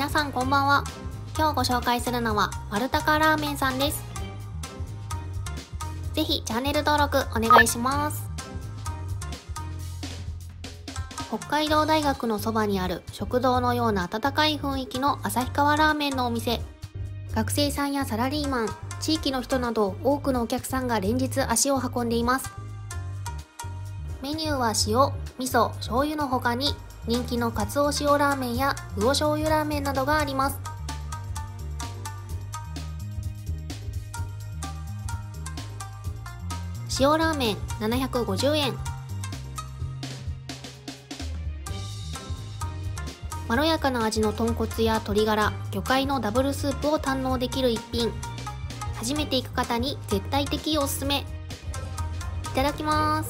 皆さんこんばんは。今日ご紹介するのは丸高ラーメンさんです。ぜひチャンネル登録お願いします。北海道大学のそばにある食堂のような温かい雰囲気の旭川ラーメンのお店。学生さんやサラリーマン、地域の人など多くのお客さんが連日足を運んでいます。メニューは塩、味噌、醤油の他に人気のかつお塩ラーメンや魚醤油ラーメンなどがあります。塩ラーメン750円。まろやかな味の豚骨や鶏ガラ、魚介のダブルスープを堪能できる一品。初めて行く方に絶対的おすすめ。いただきます。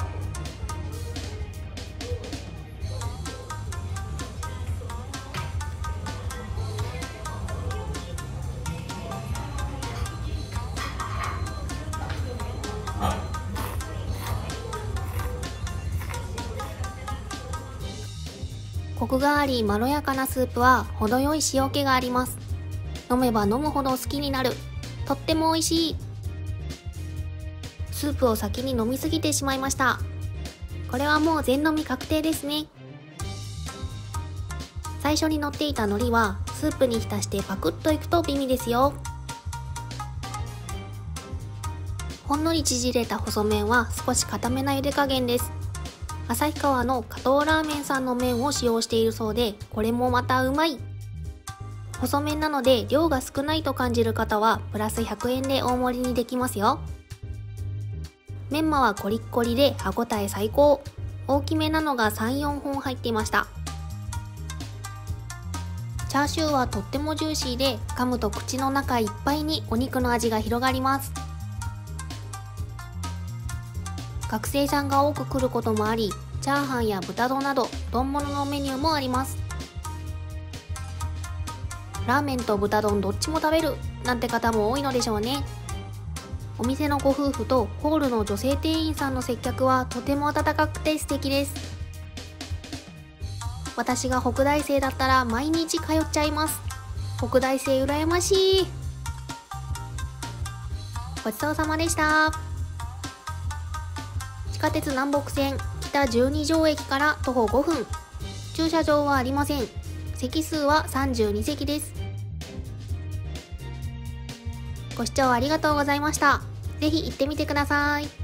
コクがありまろやかなスープは程よい塩気があります。飲めば飲むほど好きになる。とっても美味しい。スープを先に飲みすぎてしまいました。これはもう全飲み確定ですね。最初に乗っていた海苔はスープに浸してパクッといくと美味ですよ。ほんのり縮れた細麺は少し固めな茹で加減です。旭川の加藤ラーメンさんの麺を使用しているそうで、これもまたうまい。細麺なので量が少ないと感じる方はプラス100円で大盛りにできますよ。メンマはコリッコリで歯ごたえ最高。大きめなのが 3,4 本入っていました。チャーシューはとってもジューシーで、噛むと口の中いっぱいにお肉の味が広がります。学生さんが多く来ることもあり、チャーハンや豚丼など丼物のメニューもあります。ラーメンと豚丼どっちも食べるなんて方も多いのでしょうね。お店のご夫婦とホールの女性店員さんの接客はとても温かくて素敵です。私が北大生だったら毎日通っちゃいます。北大生羨ましい。ごちそうさまでした。地下鉄南北線北12条駅から徒歩5分。駐車場はありません。席数は32席です。ご視聴ありがとうございました。ぜひ行ってみてください。